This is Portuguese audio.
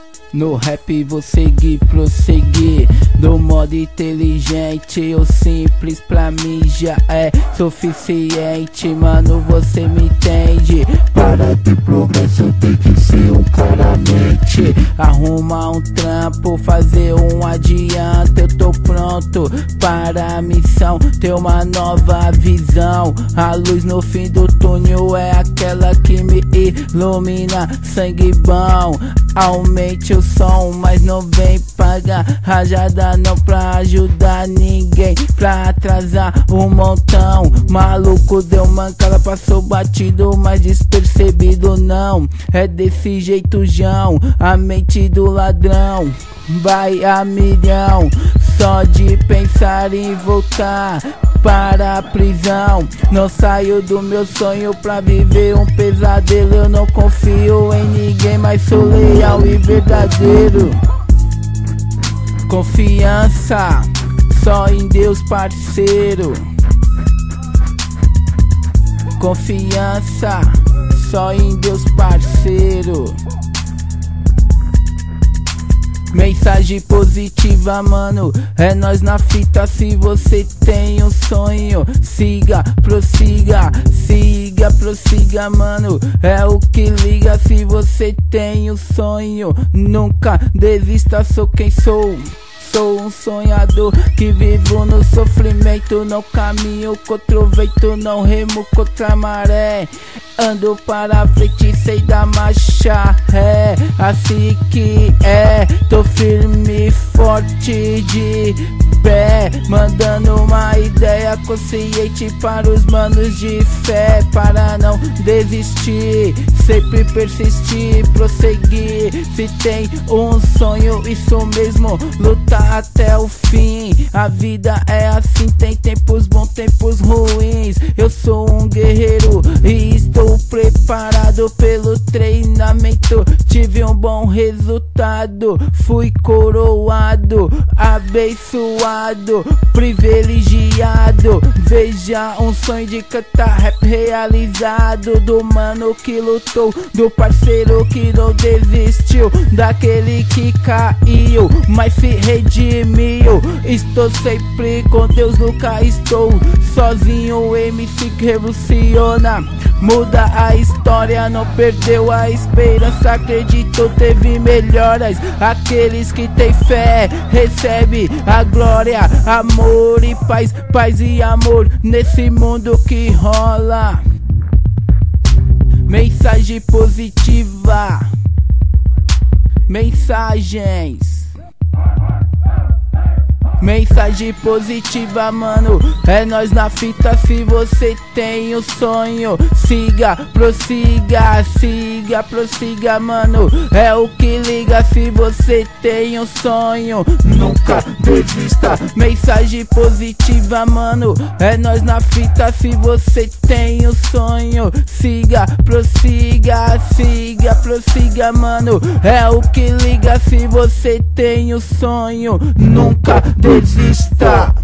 No rap vou seguir, prosseguir do modo inteligente. O simples pra mim já é suficiente, mano, você me entende. Para ter progresso tem que ser um cara mente. Arrumar um trampo, fazer um adianto. Eu tô pronto para a missão, ter uma nova visão. A luz no fim do túnel é aquela que me ilumina. Sangue bom, aumente o som, mas não vem pagar rajada não pra ajudar ninguém, pra atrasar um montão. Maluco deu mancada, passou batido, mas despercebido não. É desse jeito João, a mente do ladrão vai a milhão. Só de pensar em voltar para a prisão, não saio do meu sonho pra viver um pesadelo. Eu não confio em ninguém, mas sou leal e verdadeiro. Confiança só em Deus, parceiro. Confiança só em Deus, parceiro. Mensagem positiva, mano, é nós na fita. Se você tem um sonho, siga, prossiga, siga, prossiga, mano, é o que liga. Se você tem um sonho, nunca desista, sou quem sou. Sou um sonhador que vivo no sofrimento. Não caminho contra o vento, não remo contra a maré. Ando para frente, sei da marcha ré. Assim que é, tô firme e forte de pé, mandando uma ideia consciente para os manos de fé. Para não desistir, sempre persistir, prosseguir. Se tem um sonho, isso mesmo, lutar até o fim. A vida é assim, tem tempos bons, tempos ruins. Eu sou um guerreiro e estou preparado pelo treinamento. Tive um bom resultado, fui coroado, abençoado, privilegiado. Veja um sonho de cantar rap realizado, do mano que lutou, do parceiro que não desistiu, daquele que caiu, mas se redimiu. Estou sempre com Deus, nunca estou sozinho. O MC que revoluciona, muda a história, não perdeu a esperança, acreditou, teve melhoras. Aqueles que têm fé, recebe a glória, amor e paz, paz e amor nesse mundo que rola. Mensagem positiva, mensagens. Mensagem positiva, mano, é nós na fita. Se você tem um sonho, siga, prossiga, siga, prossiga, mano, é o que liga. Se você tem um sonho, nunca desista. Mensagem positiva, mano, é nós na fita. Se você tem um sonho, siga, prossiga, siga, prossiga, mano, é o que liga. Se você tem um sonho, nunca desista.